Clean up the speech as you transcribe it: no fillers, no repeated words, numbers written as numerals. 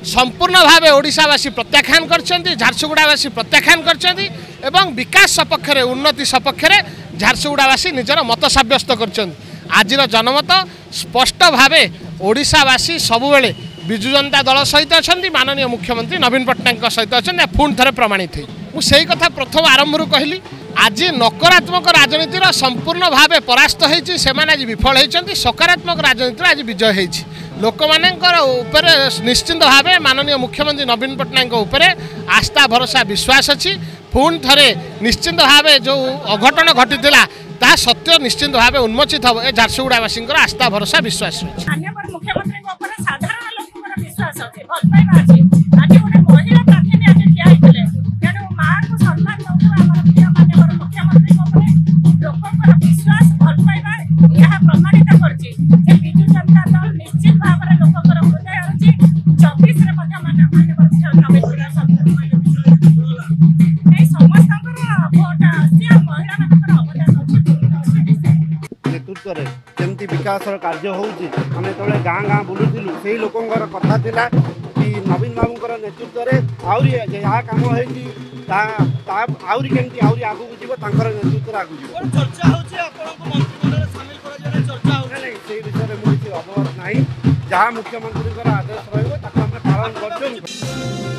संपूर्ण भाव ओडिशावासी प्रत्याख्यान करछन्ति झारसुगुड़ावासी प्रत्याख्यान करछन्ति एवं विकास सपक्ष रे उन्नति सपक्ष रे झारसुगुड़ावासी निजर मत साब्यस्त करछन्ति। आजिर जनमत स्पष्ट भाव ओडिशावासी सबुबेले विजु जनता दल सहित अच्छा माननीय मुख्यमंत्री नवीन पट्टनायक सहित अच्छा पुणी थे प्रमाणित मुझे कथा प्रथम आरंभ कहली आज नकारात्मक राजनीतिर संपूर्ण भाव परास्त होती से आज विफल होती सकारात्मक राजनीतिर आज विजय होती लोक मान निश्चिंत भाव माननीय मुख्यमंत्री नवीन पट्टनायक उपर आस्था भरोसा विश्वास अच्छी पुणी थे निश्चिंत भाव जो अघटन घटी ता सत्य निश्चिंत भाव उन्मोचित हम झारसुगुड़ावासी आस्था भरोसा विश्वास नेतृत्व विकास कार्य होउची आमे तळे गाँ गाँ बुलुथिलु सेही लोकंकर कथा थिला कि नवीन बाबूंकर नेतृत्व रे आउरी जहा काम होइची ता आउरी केमती आउरी आगु जीवो तांकर नेतृत्व आगु जीवो चर्चा होची आपनको मंत्रिमंडल शामिल करा जने चर्चा हो नै सेही विषय रे मुझे अवगत नाही जहा मुख्यमंत्री आदेश रहइबो ताको हम पालन करछन।